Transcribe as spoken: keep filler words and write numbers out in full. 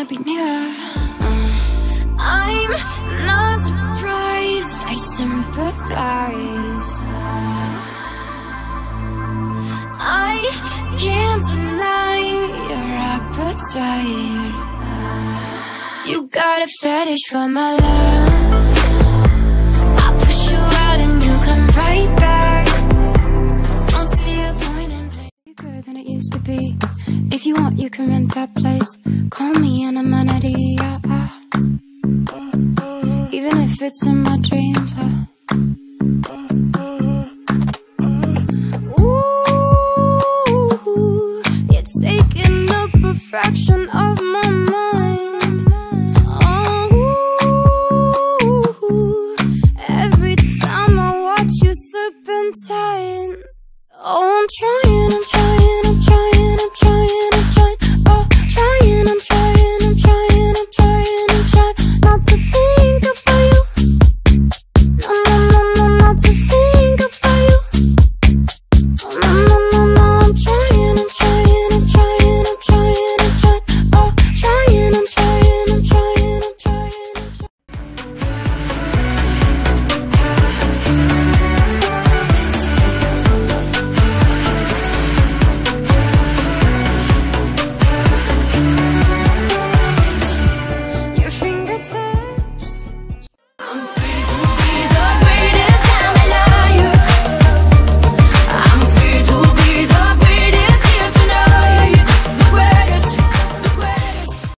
be near. uh, I'm not surprised, I sympathize. I can't deny your appetite. You got a fetish for my love. I push you out and you come right back. Don't see a point in playing bigger than it used to be. If you want, you can rent that place. Call me an amenity, yeah. Even if it's in my dreams, I